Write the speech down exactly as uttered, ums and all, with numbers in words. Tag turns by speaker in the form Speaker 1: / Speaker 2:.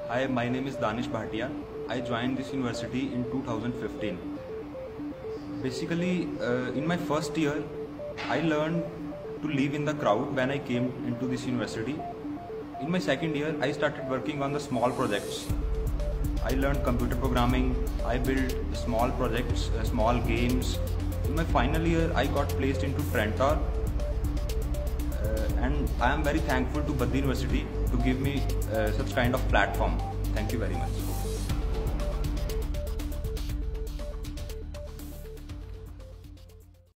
Speaker 1: Hi, my name is Danish Bhatia. I joined this university in two thousand fifteen. Basically, uh, in my first year, I learned to live in the crowd when I came into this university. In my second year, I started working on the small projects. I learned computer programming, I built small projects, uh, small games. In my final year, I got placed into TRANTOR. Uh, and I am very thankful to BaddiUniversity to give me uh, such kind of platform. Thank you very much.